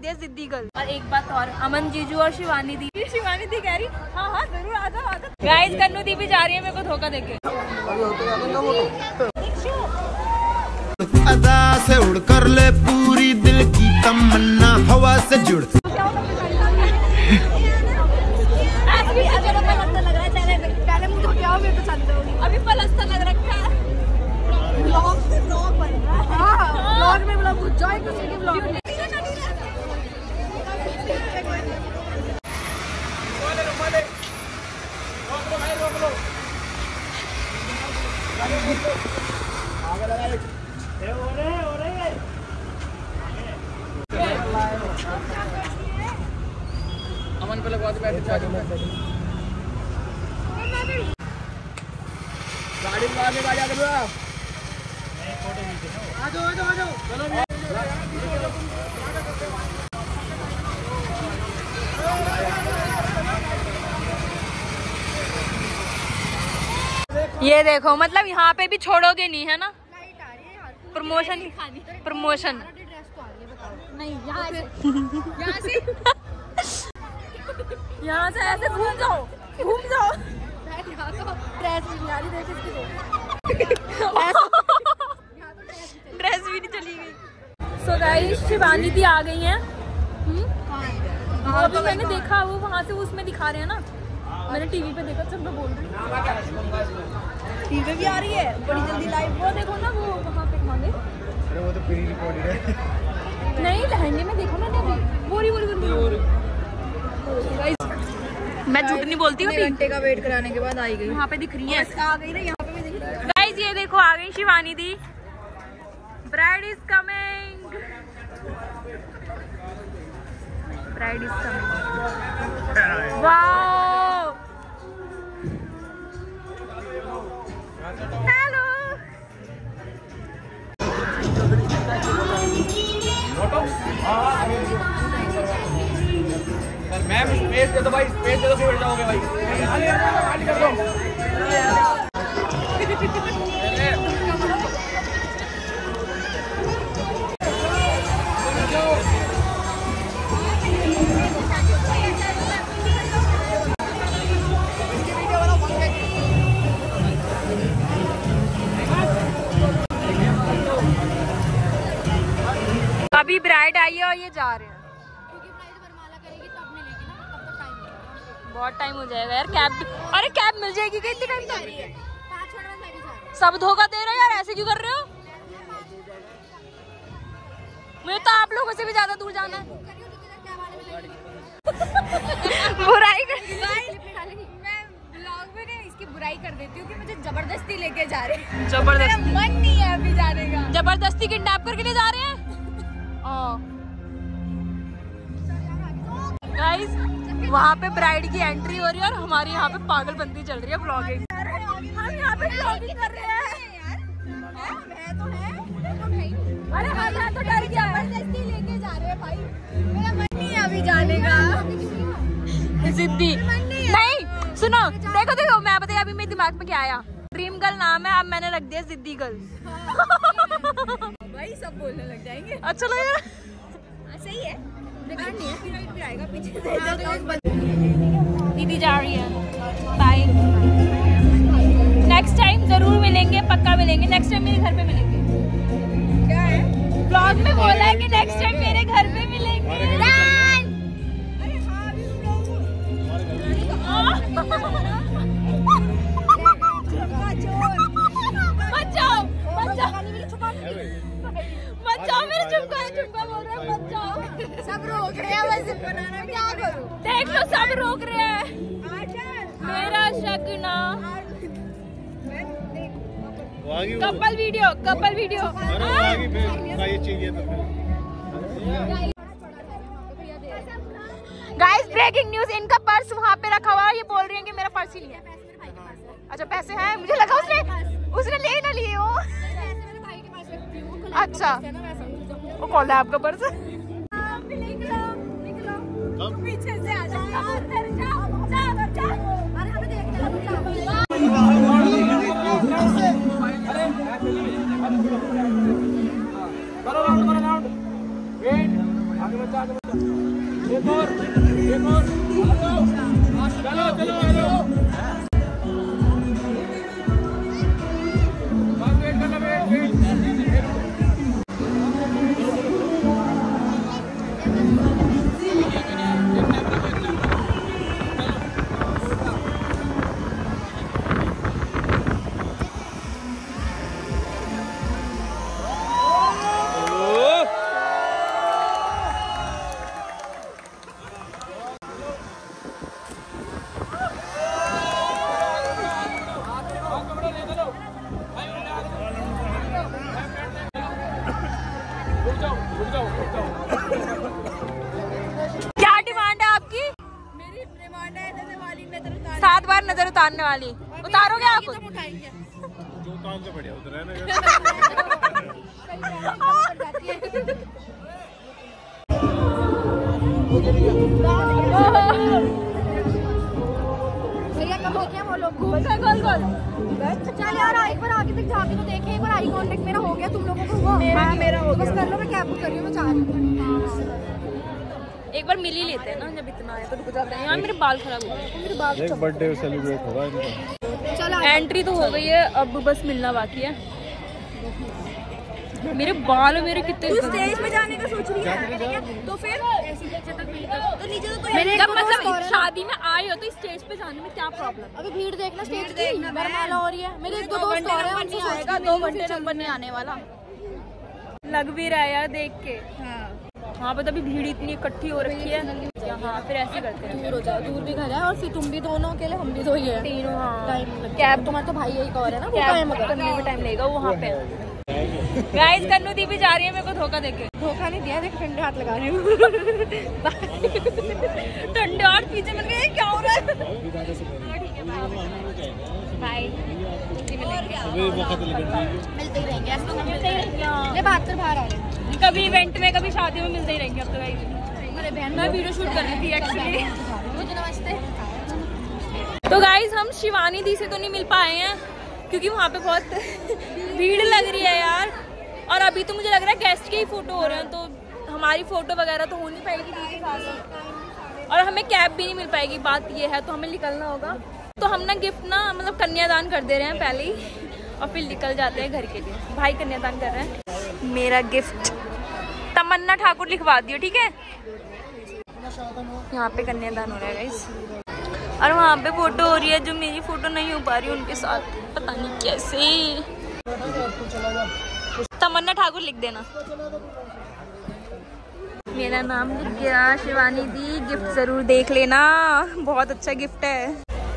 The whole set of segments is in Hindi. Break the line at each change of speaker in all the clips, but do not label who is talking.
दिया जिद्दी गर्ल। और एक बात और, अमन जीजू और शिवानी दी कह रही हाँ हाँ जरूर आ जाओ। गाइस कन्नू दी भी जा रही है मेरे को धोखा देके।
अदा से उड़ कर ले पूरी दिल की तमन्ना हवा से जुड़।
अभी पलस्तर लग रखा है। ब्लॉग में ब्लॉग जॉइन किसी के ब्लॉग में।
अमन पे लगवा दे बैठ गाड़ी में। गाड़ी लगा के गाड़ी आ गया। आ जाओ चलो।
ये देखो मतलब यहाँ पे भी छोड़ोगे नहीं है ना। प्रमोशन नहीं यहाँ से ऐसे घूम जाओ। ड्रेस भी नहीं चली गई। सो गाइस शिवानी दी आ गई हैं। वो अभी मैंने देखा, वो वहाँ से उसमें दिखा रहे हैं ना, मैंने टीवी पे देखा। सब मैं बोल रही हूँ टीवी भी आ रही है बड़ी जल्दी लाइव। वो देखो ना, वो वहाँ पे मांगे।
अरे वो तो प्री रिकॉर्डेड है।
नहीं लहंगे में देखो ना, बोरी मैं झूठ नहीं बोलती हूँ।
घंटे का वेट कराने के बाद आई गई।
वहाँ पे दिख रही है,
आ गई ना, यहाँ पे भी दिख रही है।
गाइस ये देखो आ गई शिवानी दी। Bride is coming. Wow hello.
Ma'am space दे दो भाई, स्पेस दे दो, फिर जाओगे भाई। खाली कर दो।
अभी ब्राइड आई है और ये जा रहे हैं। बहुत टाइम हो जाएगा यार। कैब, अरे कैब मिल जाएगी क्या इतने टाइम तक? सब धोखा दे रहे हो यार, ऐसे क्यों कर रहे हो? मुझे तो आप लोगों से भी ज्यादा दूर जाना है। बुराई कर,
मैं ब्लॉग में नहीं इसकी बुराई कर देती हूँ कि मुझे जबरदस्ती लेके जा रहे हैं।
जबरदस्ती
मन नहीं है अभी जाने का।
जबरदस्ती किडनैप करके ले जा रहे हैं। गाइस वहाँ पे ब्राइड की एंट्री हो रही है और हमारी यहाँ पे पागलबंदी चल रही है। ब्लॉगिंग, हम यहाँ पे ब्लॉगिंग कर रहे हैं। अरे हम तो डर गया,
जबरदस्ती लेके जा रहे हैं भाई। मेरा मन नहीं है अभी जाने का।
जिद्दी नहीं। सुनो देखो मैं बताया अभी मेरे दिमाग में क्या आया। ड्रीम गर्ल नाम है, अब मैंने रख दिया जिद्दी गर्ल।
भाई सब बोलने लग जाएंगे।
अच्छा लगा,
सही है। नहीं है फिर आएगा पीछे से।
दीदी जा रही है, बाय। नेक्स्ट टाइम जरूर मिलेंगे, पक्का मिलेंगे। नेक्स्ट टाइम मेरे घर पे मिलेंगे।
क्या है
ब्लॉग में बोला है कि नेक्स्ट टाइम मेरे घर पे मिलेंगे।
अरे हाँ अभी
बचाओ मेरे चुपका बोल रहे हैं, बचाओ।
सब रोक रहे हैं, वैसे बनाना क्या करूं?
देख लो सब रोक रहे हैं। मेरा शक ना। Couple video guys breaking news, इनका पर्स वहाँ पे रखा हुआ है। ये बोल रही है कि मेरा पर्स ही नहीं है। अच्छा पैसे हैं, मुझे लगा उसने ले ना लिए हो। अच्छा वो कौन है आपका पर्स?
पीछे से आ जाओ।
वेट आगे बच्चा
चादर उतारने वाली। उतारोगे आप?
जो काम से बढ़िया उतर है ना।
भैया कब देखे वो लोग गोल चल यार एक बार आगे तक जाके तो देखे। एक बार आई कांटेक्ट मेरा हो गया, तुम लोगों को हुआ? मेरा हो गया। बस कर लो, मैं कैब बुक कर रही हूँ, मैं चाह रही हूँ।
एक बार मिल ही लेते हैं ना, जब इतना है तो रुक जाते हैं। यार मेरे बाल खराब हो गए, मेरे बाल
एक बर्थडे सेलिब्रेट होगा इनका।
चलो
एंट्री तो हो गई है, अब बस मिलना बाकी है। मेरे बाल मेरे कितने
स्टेज में जाने का सोच रही है तो फिर ऐसी जगह तक तो नीचे तो
मेरे मतलब शादी में आए हो तो स्टेज पे जाने में क्या प्रॉब्लम?
अभी भीड़ देखना, स्टेज देखना बरमाला हो रही है। मेरे एक दो दोस्त और हैं, उनसे आएगा 2 घंटे नंबर नहीं आने वाला।
लग भी रहा है यार देख के। हाँ पर अभी भीड़ इतनी इकट्ठी हो रखी है। हाँ फिर ऐसे करते हैं,
दूर हो जाओ, दूर भी घर है और फिर तुम भी दोनों अकेले, हम भी 2 ही है
तीनों। हाँ
कैब तुम्हारा तो भाई यही और है ना, वो
कैब करने में टाइम लगेगा, वो वहाँ पे। गाइस कन्नू दी भी जा रही है मेरे को धोखा देके।
धोखा नहीं दिया, देख ठंडे हाथ लगा रही हूँ।
ठंडे हाथ पीछे मिल गए, क्या हो रहा है? बाय,
मिलते ही रहेंगे, ऐसा तो
मिलते ही रहेंगे।
ले बात कर, बाहर आ रहे हैं।
कभी इवेंट में कभी शादी में मिलते ही रहेंगे अब तो। गाइस
अरे बहन
मैं वीडियो शूट कर रही थी एक्चुअली।
नमस्ते।
तो गाइस हम शिवानी दी से तो नहीं मिल पाए हैं क्योंकि वहाँ पे बहुत भीड़ लग रही है यार। और अभी तो मुझे लग रहा है गेस्ट के ही फोटो हो रहे हैं, तो हमारी फोटो वगैरह तो हो नहीं पाएगी दी के साथ, और हमें कैब भी नहीं मिल पाएगी। बात ये है, तो हमें निकलना होगा। तो हम ना गिफ्ट ना मतलब कन्यादान कर दे रहे हैं पहले ही, और फिर निकल जाते हैं घर के लिए। भाई कन्यादान कर रहे हैं। मेरा गिफ्ट तमन्ना ठाकुर लिखवा दियो, ठीक है? यहाँ पे कन्यादान हो रहा है गाइस, और वहाँ पे फोटो हो रही है जो मेरी फोटो नहीं हो पा रही उनके साथ, पता नहीं कैसे। तमन्ना ठाकुर लिख देना। मेरा नाम लिख गया, शिवानी दी। गिफ्ट जरूर देख लेना, बहुत अच्छा गिफ्ट है।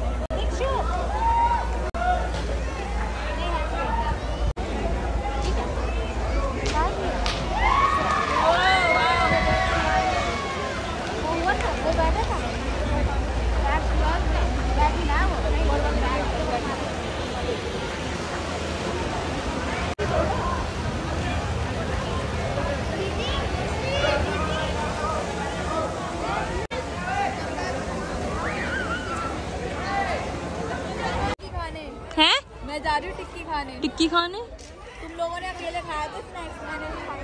हैं?
मैं जा रही हूँ टिक्की खाने।
टिक्की खाने?
तुम लोगों ने अकेले खाया था स्नैक्स, मैंने भी खाए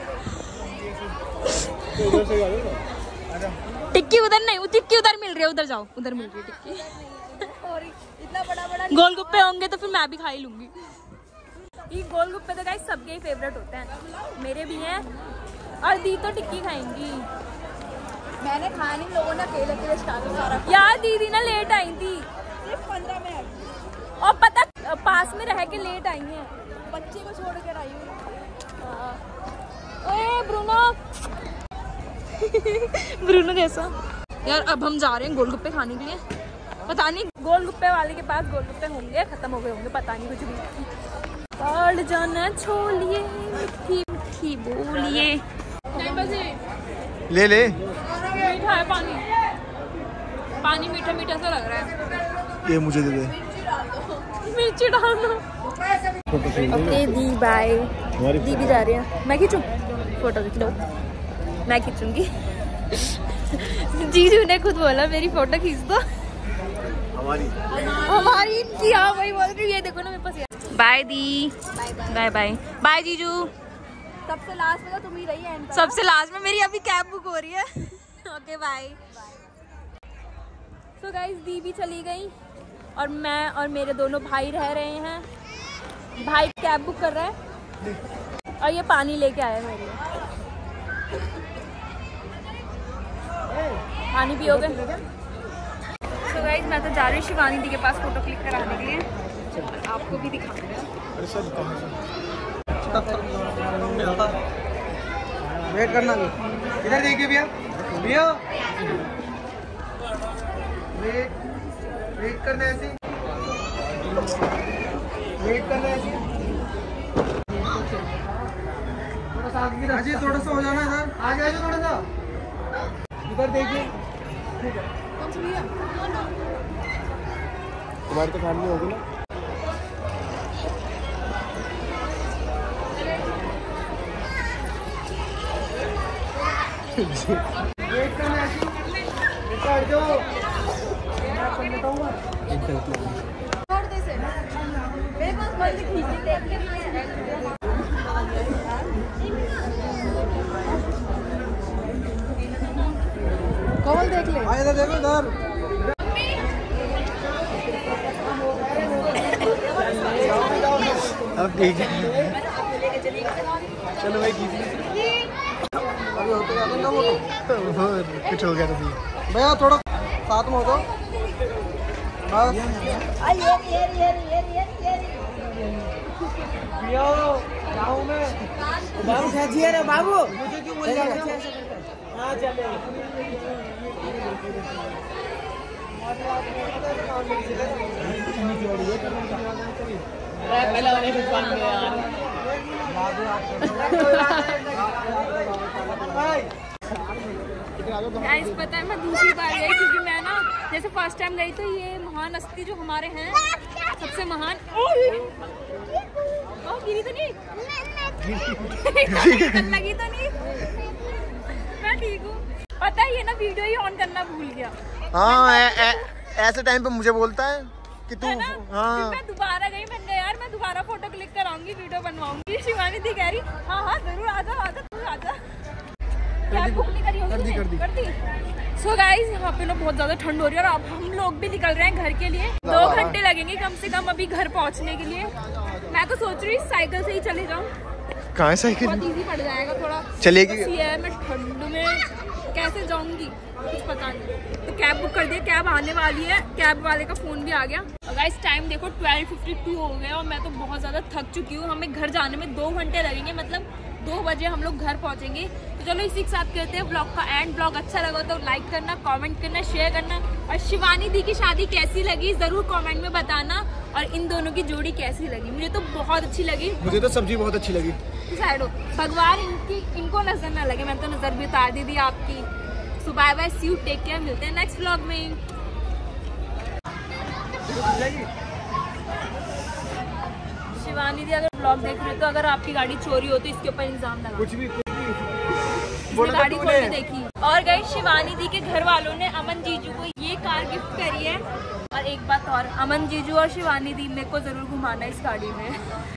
थे।
टिक्की उधर नहीं, वो टिक्की उधर मिल रही है, उधर जाओ, उधर मिल रही है टिक्की।
और इतना बड़ा
गोलगप्पे होंगे तो फिर मैं भी खा ही लूंगी। ये गोलगप्पे तो गाइस सबके ही फेवरेट होते हैं, मेरे भी हैं। और दी तो टिक्की खाएंगी।
मैंने खाया नहीं, लोगों ने अकेले अकेले स्टार्ट सारा।
यार दीदी ना लेट आई थी,
सिर्फ 15 मिनट,
और पता पास में रह के लेट आई हैं।
बच्चे को छोड़ कर आई हूँ।
ओए ब्रूनो ब्रूनो जैसा। यार अब हम जा रहे हैं गोलगप्पे खाने के लिए। पता नहीं गोलगप्पे वाले के पास गोलगप्पे होंगे, खत्म हो गए होंगे, पता नहीं कुछ भी। और जाना छोलिए, मीठी मीठी बोलिए।
ले ले।
मीठा है पानी, पानी मीठा मीठा सा लग रहा है।
ये मुझे दे दे।
मिर्ची डालना। ओके दी बाय। दी भी जा रही है। मैं खींचूं? फोटो खींच लो, मैं खींचूंगी। जीजू ने खुद बोला मेरी फोटो खींच दो। हमारी इनकी। हाँ वही बोल रही हूँ, ये देखो ना मेरे पास। बाय दी, बाय बाय बाय जीजू।
सबसे लास्ट में तो तुम ही रही है।
सबसे लास्ट में मेरी अभी कैब बुक हो रही है। Okay bye. तो गाइस दी भी चली गई और मैं और मेरे दोनों भाई रह रहे हैं। भाई कैब बुक कर रहा है और ये पानी लेके आया मेरे लिए। पानी पियोगे? तो गाइस मैं तो जा रही हूँ शिवानी दी के पास फोटो क्लिक कराने के लिए, आपको भी दिखा रहे हैं।
वेट करना, इधर देखिए भैया, भैया वेट करना ऐसे, वेट करना ऐसे। थोड़ा सा आगे, अजय थोड़ा सा हो जाना इधर, आगे आ जाओ थोड़ा सा, इधर देखिए।
हमारी तो फैमिली होगी ना।
कौन देख ले?
आए देखो इधर। अब ठीक है, चलो भाई कुछ हो गया तो भैया थोड़ा साथ में हो जाओ बस।
बाबू खींचिए रे बाबू, मुझे क्यों बोल रहा है? हाँ चले। पहला वाले कुछ पान में यार।
गाइस पता है मैं दूसरी बार गई क्योंकि मैं ना जैसे फर्स्ट टाइम गई तो ये महान हस्ती जो हमारे हैं सबसे महान। गिरी तो नहीं? लगी तो नहीं? मैं ठीक हूँ। पता है ये ना वीडियो ही ऑन करना भूल गया।
हाँ ऐसे टाइम पे मुझे बोलता है कि तू।
हाँ मैं दोबारा गई, मैंने कहा यार मैं दोबारा फोटो क्लिक कराऊंगी, वीडियो बनवाऊंगी। शिवानी दी कह रही हाँ जरूर आजा तू आजा। क्या बुक नहीं करी होगी? कर दी। सो गाइस यहाँ पे ना बहुत ज्यादा ठंड हो रही है और अब हम लोग भी निकल रहे हैं घर के लिए। 2 घंटे लगेंगे कम से कम अभी घर पहुँचने के लिए। मैं तो सोच रही साइकिल से ही चले जाऊँ।
कहाँ है साइकिल?
बहुत इजी पड़ जाएगा थोड़ा।
चलेगी?
मैं ठंड में कैसे जाऊंगी कुछ पता नहीं, तो कैब बुक कर दिया। कैब आने वाली है, कैब वाले का फोन भी आ गया। गाइस टाइम देखो 12:52 हो गया और मैं तो बहुत ज़्यादा थक चुकी हूँ। हमें घर जाने में 2 घंटे लगेंगे, मतलब 2 बजे हम लोग घर पहुँचेंगे। तो चलो इसी के साथ करते हैं ब्लॉग का एंड। ब्लॉग अच्छा लगा तो लाइक करना, कमेंट करना, शेयर करना और शिवानी दी की शादी कैसी लगी ज़रूर कमेंट में बताना। और इन दोनों की जोड़ी कैसी लगी? मुझे तो बहुत अच्छी लगी।
मुझे तो सब्जी बहुत अच्छी लगी।
साइड हो भगवान इनको नजर ना लगे, मैं तो नजर भी उतार दी थी आपकी। So bye bye, see you, take care, मिलते हैं नेक्स्ट व्लॉग में। शिवानी दी अगर व्लॉग देख रहे हो तो अगर आपकी गाड़ी चोरी हो तो इसके ऊपर इल्जाम लगा।
कुछ भी
इसने गाड़ी खोल के देखी। और गई शिवानी दी के घर वालों ने अमन जीजू को ये कार गिफ्ट करी है। और एक बात और, अमन जीजू और शिवानी दी मेरे को जरूर घुमाना इस गाड़ी में।